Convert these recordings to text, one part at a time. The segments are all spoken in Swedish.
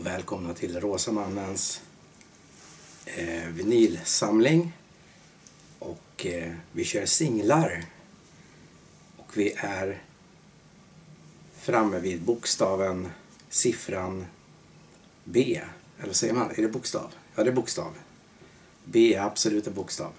Välkomna till Rosa Mannens vinylsamling. Och vi kör singlar. Och vi är framme vid bokstaven, siffran B. Eller vad säger man? Är det bokstav? Ja, det är bokstav. B är absolut en bokstav.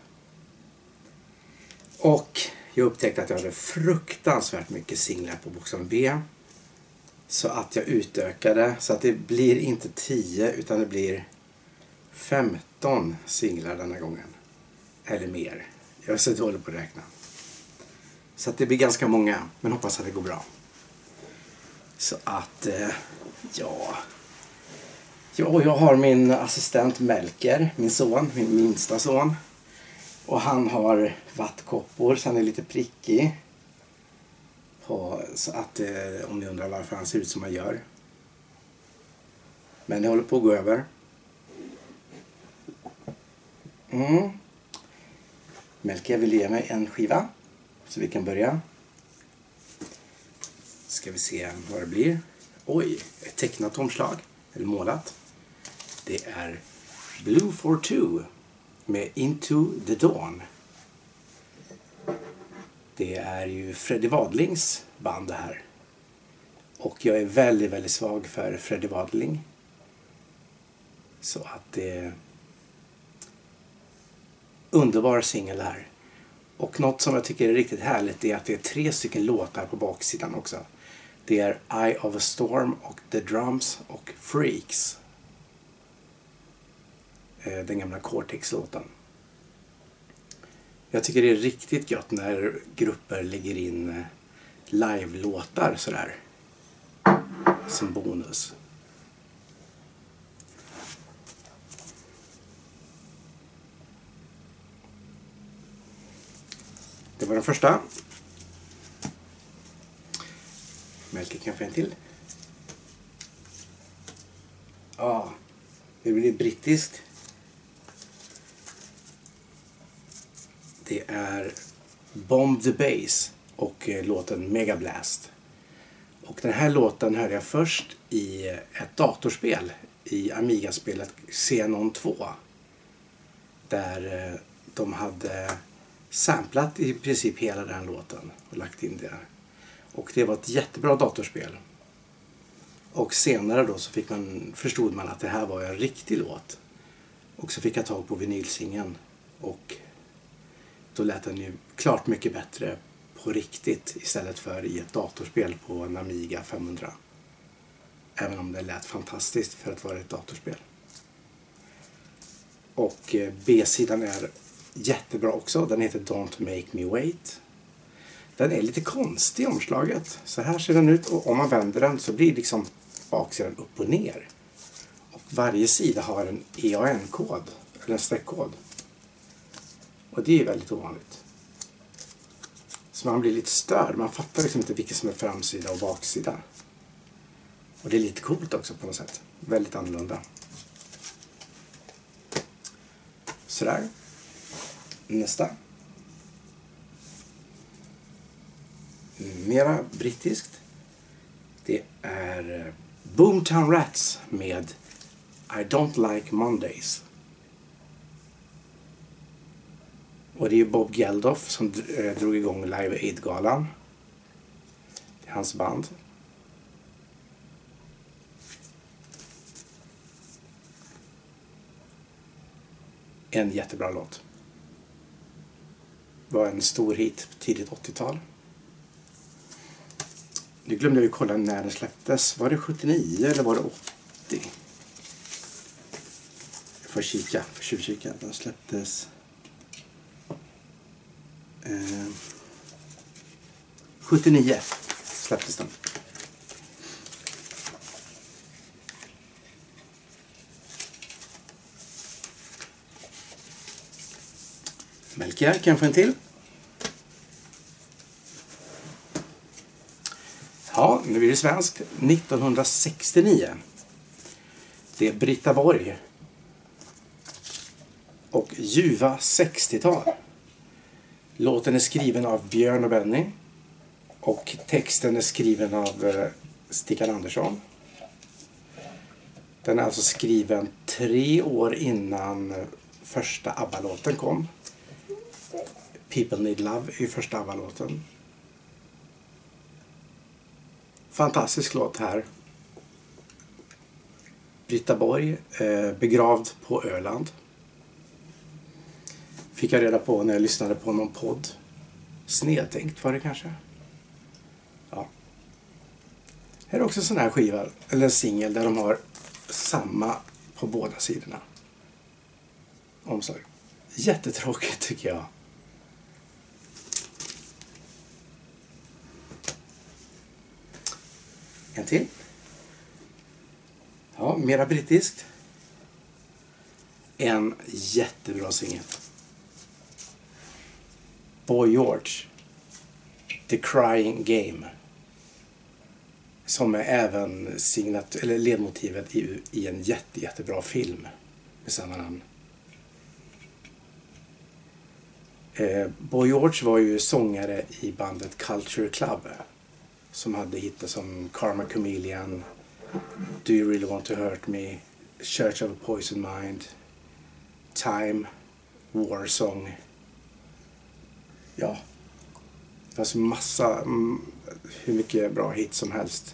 Och jag upptäckte att jag hade fruktansvärt mycket singlar på bokstaven B. Så att jag utökade så att det blir inte 10 utan det blir 15 singlar denna gången. Eller mer. Jag är så dålig på att räkna. Så att det blir ganska många, men hoppas att det går bra. Så att, jag har min assistent Melker, min son, min minsta son. Och han har vattkoppor så han är lite prickig. Så att, om ni undrar varför han ser ut som han gör. Men det håller på att gå över. Melker vill ge mig en skiva. Så vi kan börja. Ska vi se vad det blir. Oj, ett tecknat omslag. Eller målat. Det är Blue for Two med Into the Dawn. Det är ju Freddie Wadlings band det här. Och jag är väldigt, väldigt svag för Freddie Wadling. Så att det är underbar singel här. Och något som jag tycker är riktigt härligt är att det är 3 stycken låtar på baksidan också. Det är Eye of a Storm och The Drums och Freaks. Den gamla Cortex-låten. Jag tycker det är riktigt gött när grupper lägger in live-låtar sådär. Som bonus. Det var den första. Melker kan få en till. Ja, det blir brittiskt. Det är Bomb the Bass och låten Mega Blast. Och den här låten hörde jag först i ett datorspel i Amiga-spelet Xenon 2. Där de hade samplat i princip hela den låten och lagt in det. Och det var ett jättebra datorspel. Och senare då så förstod man att det här var en riktig låt. Och så fick jag tag på vinylsingen och då lät den ju klart mycket bättre på riktigt istället för i ett datorspel på en Amiga 500. Även om det lät fantastiskt för att vara ett datorspel. Och B-sidan är jättebra också. Den heter Don't Make Me Wait. Den är lite konstig i omslaget. Så här ser den ut och om man vänder den så blir liksom baksidan upp och ner. Och varje sida har en EAN-kod eller en streckkod. Och det är väldigt ovanligt. Så man blir lite störd. Man fattar liksom inte vilket som är framsida och baksida. Och det är lite coolt också på något sätt. Väldigt annorlunda. Sådär. Nästa. Mera brittiskt. Det är Boomtown Rats med I Don't Like Mondays. Och det är ju Bob Geldof som drog igång Live Aid-galan. Det är hans band. En jättebra låt. Var en stor hit tidigt 80-tal. Nu glömde jag ju kolla när den släpptes. Var det 79 eller var det 80? Jag får tjuvkika. Den släpptes 79 släpptes den. Melker kan få en till. Ja, nu är det svenskt. 1969. Det är Britta Borg. Och ljuva 60-tal. Låten är skriven av Björn och Benny. Och texten är skriven av Stickan Andersson. Den är alltså skriven 3 år innan första ABBA-låten kom. People Need Love är första ABBA-låten. Fantastisk låt här. Britta Borg, begravd på Öland. Fick jag reda på när jag lyssnade på någon podd. Snedtänkt var det kanske. Ja. Här är också en sån här skiva, eller en singel där de har samma på båda sidorna. Omslag. Jättetråkigt tycker jag. En till. Ja, mera brittiskt. En jättebra singel. Boy George. The Crying Game. Som är även ledmotivet i en jättebra film med samma namn. Boy George var ju sångare i bandet Culture Club. Som hade hittat som Karma Chameleon, Do You Really Want To Hurt Me, Church of a Poison Mind, Time, War Song. Ja, det fanns massa, hur mycket bra hits som helst.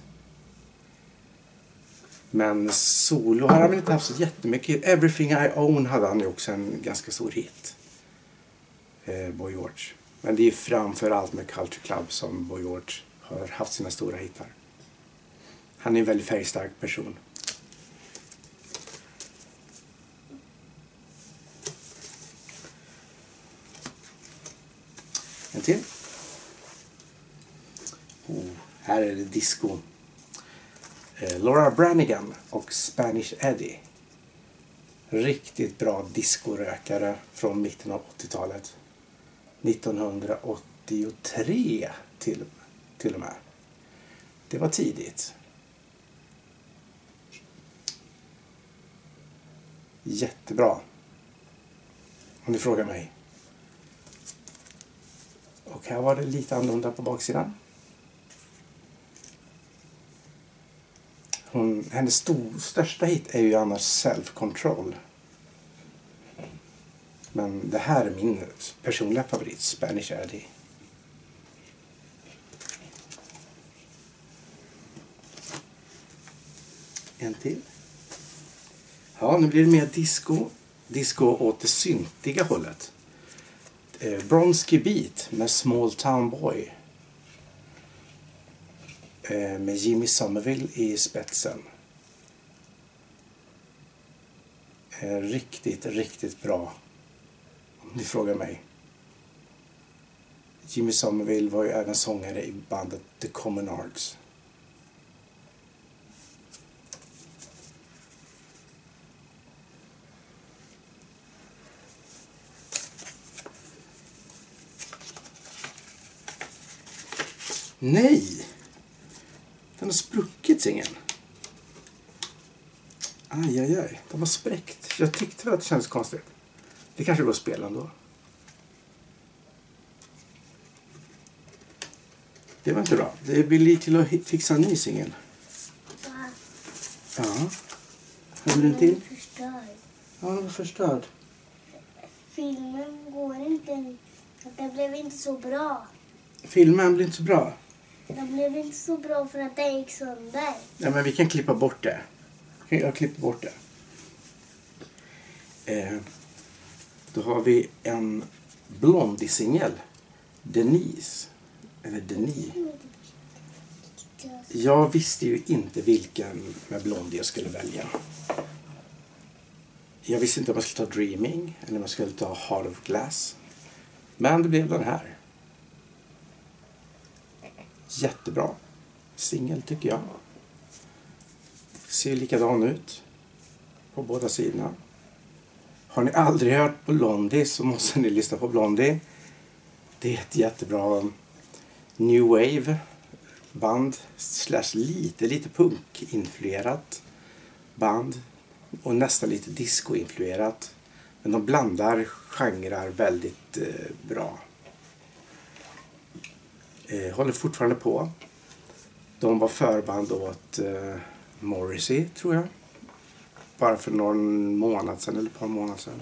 Men solo har han väl inte haft så jättemycket. Everything I Own hade han ju också en ganska stor hit. Boy George. Men det är framförallt med Culture Club som Boy George har haft sina stora hittar. Han är en väldigt färgstark person. En till. Här är det disco. Laura Branigan och Spanish Eddie. Riktigt bra discorökare från mitten av 80-talet. 1983 till och med. Det var tidigt. Jättebra. Om du frågar mig. Och här var det lite annorlunda på baksidan. Hennes största hit är ju annars Self Control. Men det här är min personliga favorit, Spanish Eddie. En till. Ja, nu blir det mer disco. Disco åt det syntiga hållet. Bronski Beat med Small Town Boy. Med Jimmy Somerville i spetsen. Riktigt bra. Om ni frågar mig. Jimmy Somerville var ju även sångare i bandet The Common Arts. Nej! Den har spruckit singeln. Aj. Den var spräckt. Jag tyckte väl att det kändes konstigt. Det kanske går att spela ändå. Det var inte bra. Det blir lite till att fixa en ny singel. Ja. Har du den till? Förstörd. Ja, den var förstörd. Filmen går inte. Det blev inte så bra. Filmen blir inte så bra. Det blev inte så bra för att det gick sönder. Ja, men vi kan klippa bort det. Jag klipper bort det. Då har vi en Blondie-singel. Denise. Eller Denis. Jag visste ju inte vilken med Blondie jag skulle välja. Jag visste inte om jag skulle ta Dreaming eller om jag skulle ta Heart of Glass. Men det blev den här. Jättebra singel tycker jag. Ser likadan ut på båda sidorna. Har ni aldrig hört Blondie så måste ni lyssna på Blondie. Det är ett jättebra new wave band / lite punk-influerat band och nästan lite disco-influerat. Men de blandar genrer väldigt bra. Håller fortfarande på. De var förband åt Morrissey, tror jag. bara för någon månad sedan eller ett par månader sedan.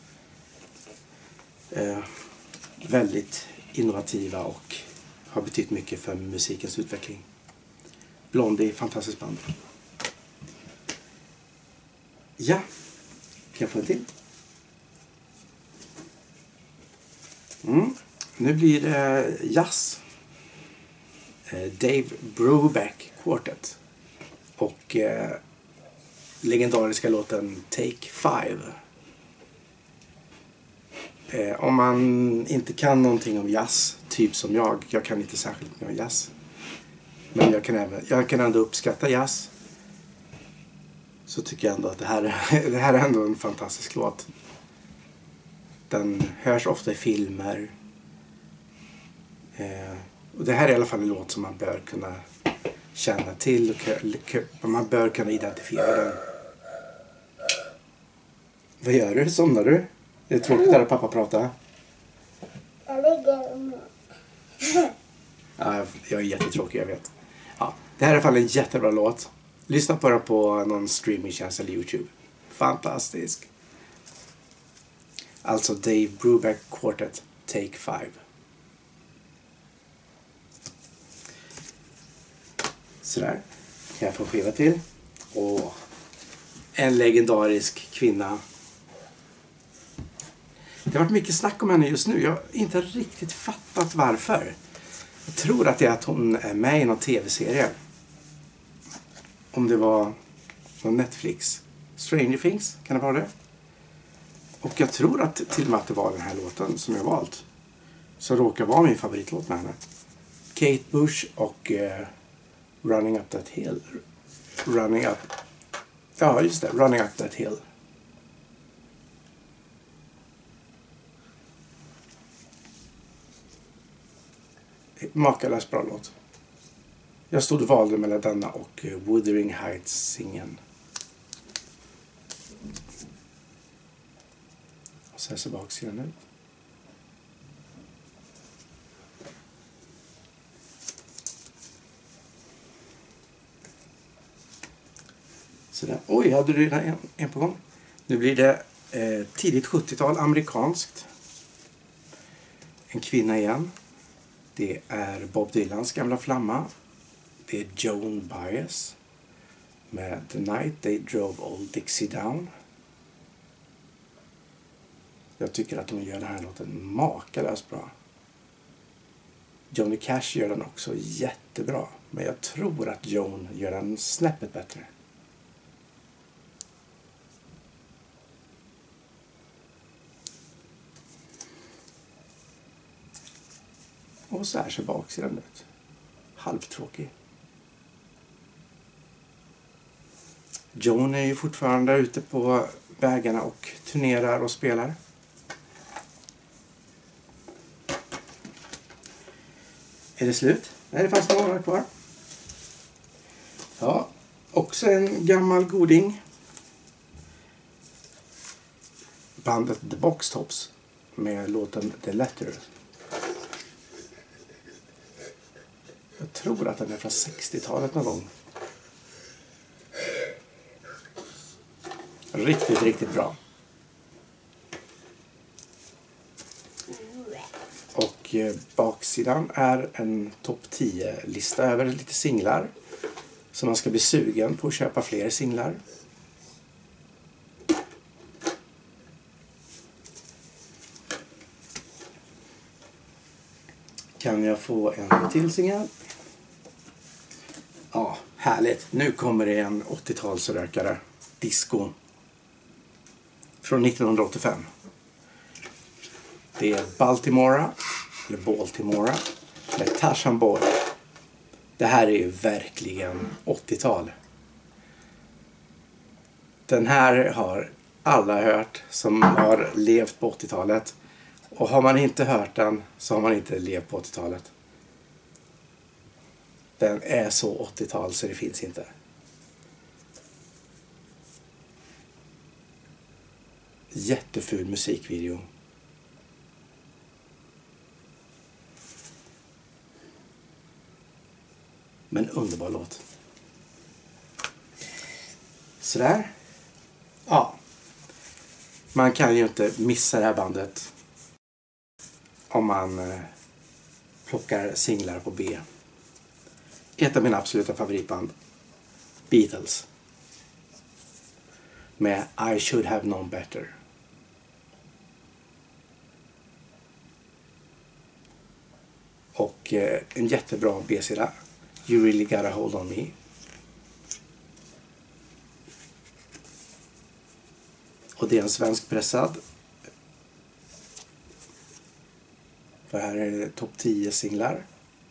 Väldigt innovativa och har betytt mycket för musikens utveckling. Blondie, fantastiskt band. Ja, kan jag få en till? Nu blir det jazz. Dave Brubeck Quartet. Och legendariska låten Take 5. Om man inte kan någonting om jazz, typ som jag kan inte särskilt mycket om jazz. Men jag kan ändå uppskatta jazz. Så tycker jag ändå att det här är ändå en fantastisk låt. Den hörs ofta i filmer. Och det här är i alla fall en låt som man bör kunna känna till och man bör kunna identifiera den. Vad gör du? Somnar du? Det är tråkigt att höra pappa prata. Jag ligger och Ja, jag är jättetråkig, jag vet. Ja, det här är i alla fall en jättebra låt. Lyssna på den på någon streamingtjänst eller YouTube. Fantastisk. Alltså Dave Brubeck Quartet, Take 5. Sådär. Kan jag få skiva till? Och en legendarisk kvinna. Det har varit mycket snack om henne just nu. Jag har inte riktigt fattat varför. Jag tror att det är att hon är med i någon tv-serie. Om det var någon Netflix. Stranger Things, kan det vara det? Och jag tror att till och med att det var den här låten som jag valt. Som råkar vara min favoritlåt med henne. Kate Bush och Running Up That Hill. Ja, just det. Running Up That Hill. Makalöst bra låt. Jag stod och valde mellan denna och Wuthering Heights-singeln. Och så här ser baksidan ut. Sådär. Oj, hade du redan en på gång? Nu blir det tidigt 70-tal amerikanskt. En kvinna igen. Det är Bob Dylans gamla flamma. Det är Joan Baez med The Night They Drove Old Dixie Down. Jag tycker att hon gör den här låten makalöst bra. Johnny Cash gör den också jättebra. Men jag tror att Joan gör den snäppet bättre. Och så här ser baksidan ut. Halvtråkig. Joan är ju fortfarande ute på vägarna och turnerar och spelar. Är det slut? Nej, det fanns några kvar. Ja, också en gammal goding. Bandet The Box Tops med låten The Letter. Jag tror att den är från 60-talet någon gång. Riktigt, riktigt bra. Och baksidan är en topp 10-lista över lite singlar. Så man ska bli sugen på att köpa fler singlar. Kan jag få en till singel? Ja, härligt. Nu kommer det en 80-talsrökare. Disco. Från 1985. Det är Baltimora. Med Tarzan Boy. Det här är ju verkligen 80-tal. Den här har alla hört som har levt på 80-talet. Och har man inte hört den så har man inte levt på 80-talet. Den är så 80-tal så det finns inte. Jätteful musikvideo. Men underbar låt. Sådär. ja, man kan ju inte missa det här bandet om man plockar singlar på B. Ett av mina absoluta favoritband, Beatles, med I Should Have Known Better. Och en jättebra B-sida, You Really Gotta Hold On Me. Och det är en svensk pressad. För här är det topp 10 singlar.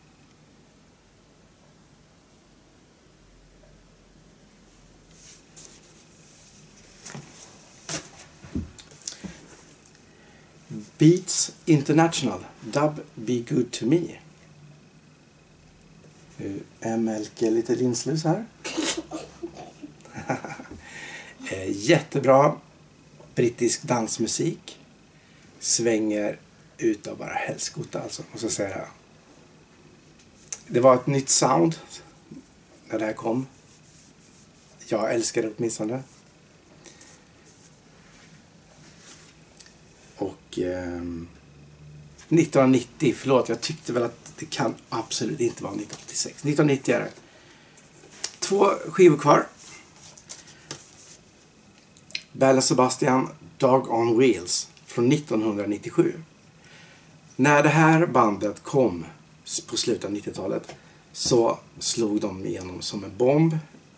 Beats International, Dub Be Good To Me. Nu är Melke lite linslus här. Jättebra brittisk dansmusik. Svänger utav bara helskota alltså, måste jag säga. Det var ett nytt sound när det här kom. Jag älskar det åtminstone. Och 1990, förlåt, jag tyckte väl att det kan absolut inte vara 1986. 1990 är det. 2 skivor kvar. Belle Sebastian, Dog on Wheels från 1997. När det här bandet kom på slutet av 90-talet så slog de igenom som en bomb.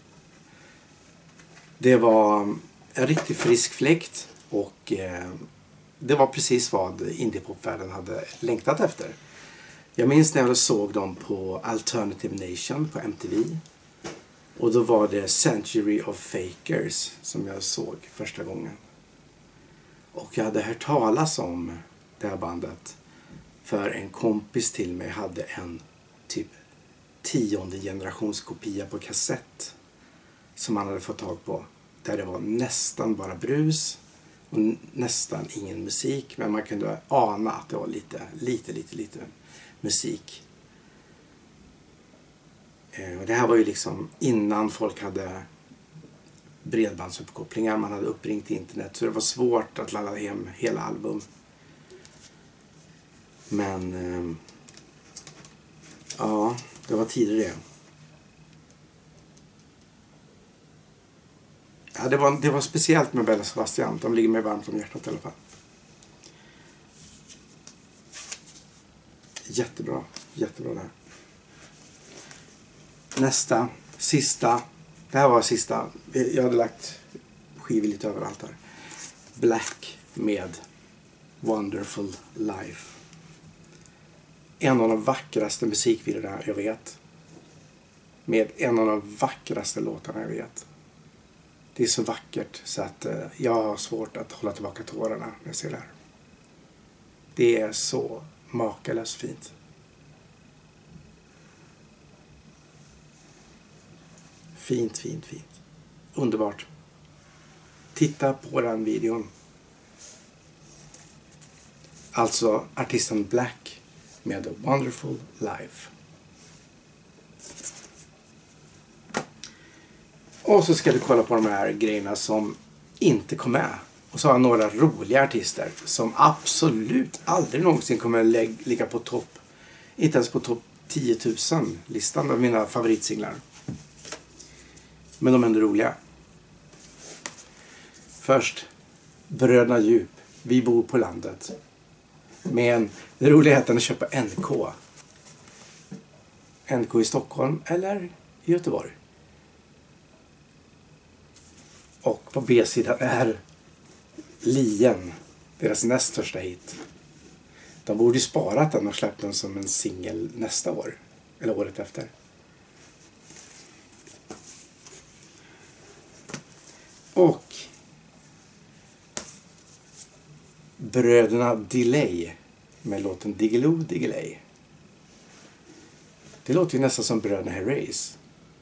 Det var en riktigt frisk fläkt och det var precis vad indiepopvärlden hade längtat efter. Jag minns när jag såg dem på Alternative Nation på MTV. Och då var det Century of Fakers som jag såg första gången. Och jag hade hört talas om det här bandet. För en kompis till mig hade en typ 10:e generationskopia på kassett. Som han hade fått tag på. Där det var nästan bara brus. Och nästan ingen musik. Men man kunde ana att det var lite musik. Och det här var ju liksom innan folk hade bredbandsuppkopplingar. Man hade uppringt internet. Så det var svårt att ladda hem hela album. Men ja, det var tidigare. Ja, det var speciellt med Belle Sebastian. De ligger mig varmt om hjärtat i alla fall. Jättebra det här. Nästa, sista. Det här var sista. Jag hade lagt skivor lite överallt här. Black med Wonderful Life. En av de vackraste musikvideorna jag vet. Med en av de vackraste låtarna jag vet. Det är så vackert så att jag har svårt att hålla tillbaka tårarna när jag ser det här. Det är så makalöst fint. Fint. Underbart. Titta på den videon. Alltså artisten Black med A Wonderful Life. Och så ska du kolla på de här grejerna som inte kom med. Och så har jag några roliga artister som absolut aldrig någonsin kommer ligga på topp. Inte ens på topp 10 000 listan av mina favoritsinglar. Men de är ändå roliga. Först, Bröderna Djup. Vi bor på landet. Men det roliga är att den köper NK. NK i Stockholm eller i Göteborg. Och på B-sidan är Lien, deras näst största hit. De borde ju sparat den och släppt den som en singel nästa år. Eller året efter. Och Bröderna Delay med låten Diggiloo Diggiley. Det låter ju nästan som Bröderna Herreys.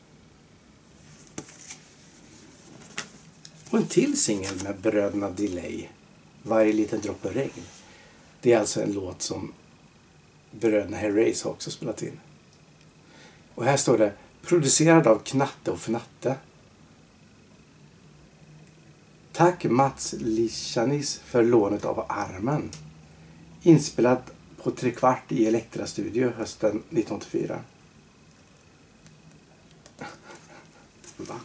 Och en till singel med Bröderna Delay, Varje liten droppe regn. Det är alltså en låt som Bröderna Herreys har också spelat in. Och här står det producerad av Knatte och Fnatte. Tack Mats Lichanis för lånet av armen. Inspelat på 3/4 i Elektra Studio hösten 1984. Va?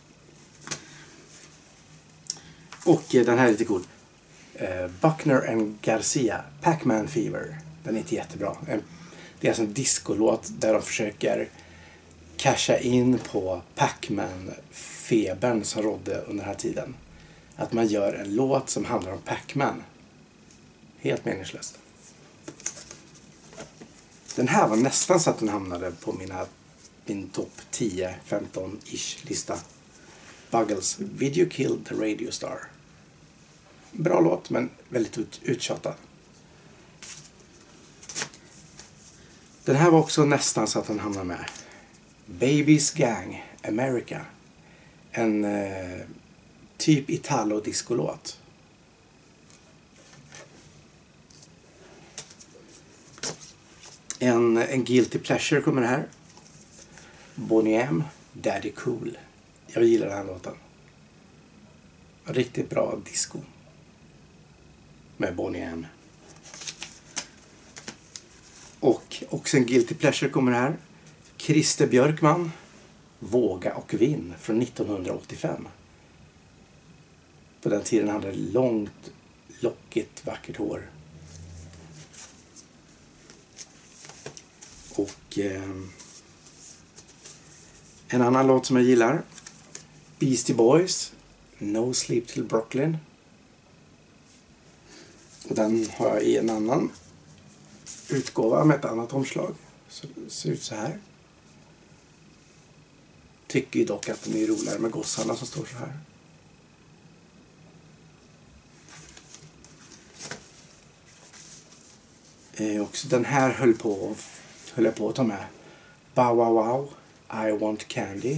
Och den här är lite cool. Buckner and Garcia, Pac-Man Fever. Den är inte jättebra. Det är alltså en discolåt där de försöker casha in på Pac-Man-febern som rådde under den här tiden. Att man gör en låt som handlar om Pac-Man. Helt meningslöst. Den här var nästan så att den hamnade på min topp 10-15-ish lista. Buggles, Video Killed the Radio Star. Bra låt, men väldigt uttjatad. Den här var också nästan så att den hamnade med. Babies Gang, America. En typ Italo-discolåt. En Guilty Pleasure kommer här. Boney M, Daddy Cool. Jag gillar den här låten. Riktigt bra disco. Med Boney M. Och också en Guilty Pleasure kommer här. Christer Björkman, Våga och vinn från 1985. På den tiden hade han långt, lockigt, vackert hår. Och en annan låt som jag gillar. Beastie Boys, No Sleep Till Brooklyn. Och den har jag i en annan utgåva med ett annat omslag. Så det ser ut så här. Tycker ju dock att den är roligare med gossarna som står så här. Också den här höll jag på att ta med. Bow Wow Wow, I Want Candy.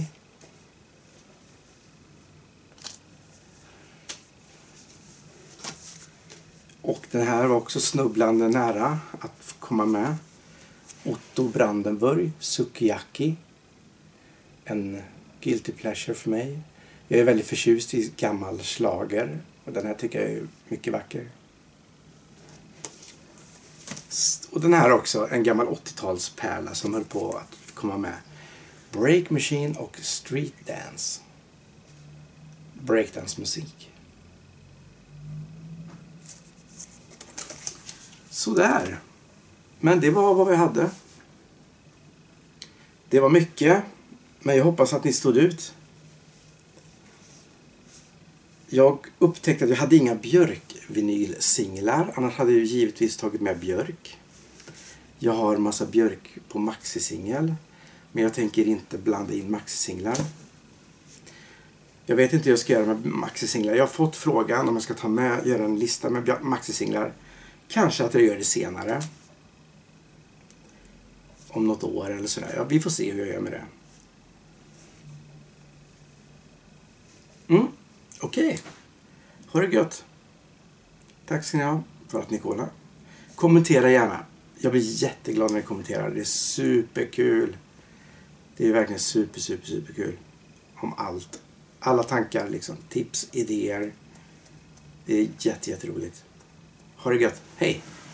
Och den här var också snubblande nära att komma med. Otto Brandenburg, Sukiyaki. En guilty pleasure för mig. Jag är väldigt förtjust i gammal schlager. Och den här tycker jag är mycket vacker. Och den här också, en gammal 80-talspärla som höll på att komma med. Break Machine och Street Dance. Breakdance musik. Sådär. Men det var vad vi hade. Det var mycket. Men jag hoppas att ni stod ut. Jag upptäckte att jag hade inga Björk-vinylsinglar. Annars hade jag givetvis tagit med Björk. Jag har massa Björk på maxisingel. Men jag tänker inte blanda in maxisinglar. Jag vet inte hur jag ska göra med maxisinglar. Jag har fått frågan om jag ska göra en lista med maxisinglar. Kanske att jag gör det senare. Om något år eller sådär. Ja, vi får se hur jag gör med det. Okej. Ha det gött. Tack ska ni ha för att ni kollar. Kommentera gärna. Jag blir jätteglad när ni kommenterar. Det är superkul. Det är verkligen superkul. Om allt. Alla tankar liksom. Tips, idéer. Det är jätteroligt. Ha det gött. Hej!